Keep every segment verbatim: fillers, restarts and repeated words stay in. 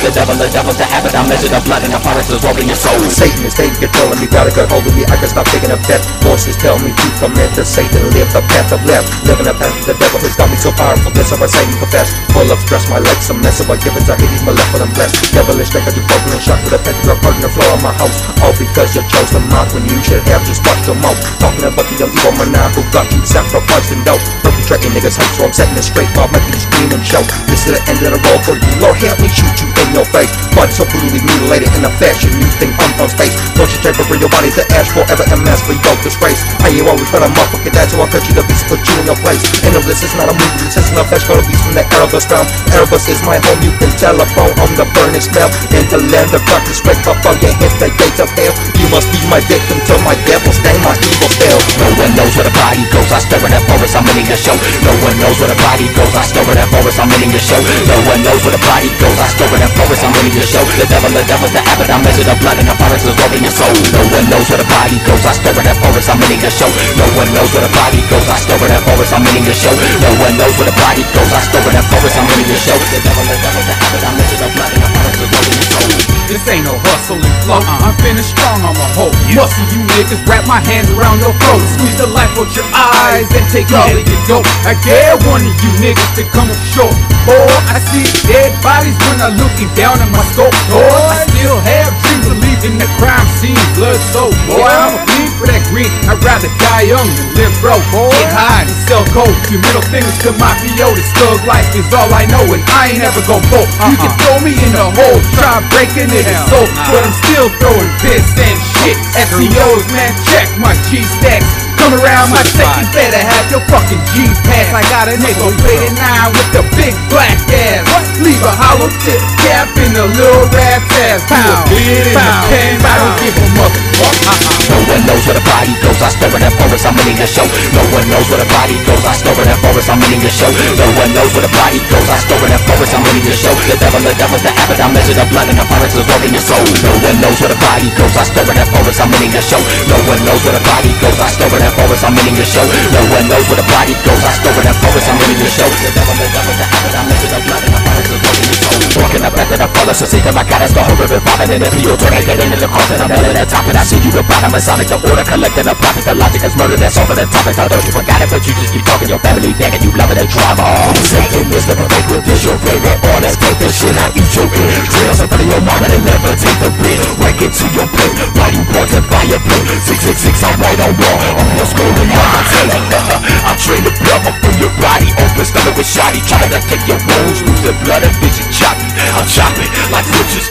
The devil, the devil's the abaddon. Measure the blood and the forest is rolling your soul. Satan is taking control of me, got a good hold of me. I can stop thinking of death. Voices tell me to commit to Satan, live the path of left. Living the path of the devil has got me so powerful. This of a Satan confess. Full of stress, my life's a mess. So I give it to Hades, malevolent blessed. Devilish, think I do broken and shot with a pentagram on the floor of my house. All because you chose the mouth when you should have just watched your mouth. Talking about the young evil maniacal got you sacrificing dope. Perpetrating niggas hate, so I'm setting it straight while making you scream and shout. This is the end of the road for you. Lord help me shoot you in your face. Body so brutally mutilated in a fashion you think I'm on space. Don't you take over your body to ash forever and mass for your disgrace. I ain't always but a motherfucker dad, so I'll cut you to beast, put you in your place. And no, this is not a movie, this is not flesh, called a beast from the Erebus realm. Erebus is my home, you can telephone on the burning smell. In the land of darkness, straight up on your hit the gates of hell. You must be my victim till my devil stain my evil spell. No one knows where the body goes, I stir in that forest, I'm in your show. No one knows where the body goes, I stir in that forest, I'm in your show. No one knows where the body goes, I stir in that forest, I'm in your show. The devil, the devil's the abaddon, measure the blood and the forest is rolling your soul. No one knows where the body goes, I stir in that forest, I'm in your show. No one knows where the body goes, I stir in that forest, I'm in your show. No one knows where the body goes, I stir in that forest, I'm in your show. The devil, the devil's the abaddon, measure the blood and the forest is rolling your soul. This ain't no hustle and flow. uh, I'm finished strong, I'm a hoe. Muscle you niggas, wrap my hands around your throat. Squeeze the life out your eyes and take all of your dope. I dare one of you niggas to come up short. Boy, I see dead bodies when I'm looking down at my scope. Boy, I still have dreams of leaving the crime scene. Blood so boy, I'm a fiend for that green. I'd rather die young than live broke. Get high and sell coke. Two middle fingers to my P O. This thug life is all I know, and I ain't never gon' fold. You can throw me in the hole, try breaking it soul, but I'm still throwing piss and shit. S E Os, man, check my G-stacks. Come around my set, you better have your fucking G-pass. I got a nickel plated nine with the big black ass. Leave a hollow tip cap in the little rat's ass. Pound, bit in the pen, I don't give a motherfucker. No one knows where the body goes, I stir in that forest, I'm in your show. No one knows where the body goes, I stir in that forest, I'm in your show. No one knows where the body goes, I stir in that forest, I'm in your show. The devil, the devil's the abaddon, measure the blood and the forest is rolling your soul. No one knows where the body goes, I stir in that forest, I'm in your show. No one knows where the body goes, I stir in that forest, I'm in your show. No one knows where the body goes, I stir in that forest, I'm in your show. The devil, the devil's the abaddon, measure the blood and the forest is rolling your soul. Walking up after the fullest, so see that my God is the horrible vomit. And if you turn and get into the coffin, I'm at the top and I see you the bottom. Masonic, the order, collecting the profit. The logic is murder, that's over the topic. I thought you forgot it, but you just keep talking your family back and you loving the drama. Satan is the perfect with this, your favorite artist. Take the shit, I eat your ear. Trails in front of your mama and never take the bit. Wake it to your plate, writing points and fire plate. Six, six, six, I'm right on wall. I'm your school and my tape. I'm trained to blood from your body. Open stomach with shoddy. Trying to take your wounds, lose the blood and vision choppy. I'm chopping like witches.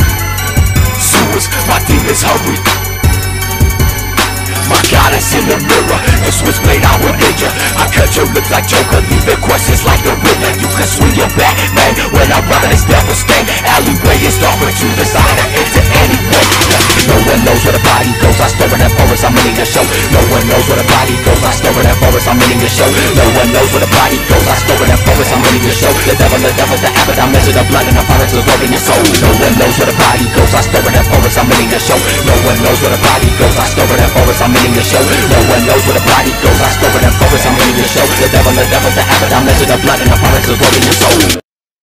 Sewers, my demons hungry. My goddess in the mirror, the switchblade I will hit ya. I cut your lips like Joker, leaving questions like the Riddler. You can swing your back, man, when I run this devil stain. Alleyway is dark, but you decide to enter anyway. No one knows where the body goes, I stir in that forest, I'm in your show. No one knows where the body goes, I stir in that forest, I'm in your show. No one knows where the body goes, I stir in that forest, I'm in your show. The devil, the devil's the abaddon, measure the blood and the forest is rolling your soul. No one knows where the body goes, I stir in that forest, I'm in your show. No one knows where the body goes, I stir in that forest, I'm in your show. No one knows where the body goes, I stir in that forest, I'm in your show. The devil, the devil's the abaddon, measure the blood and the forest is rolling your soul.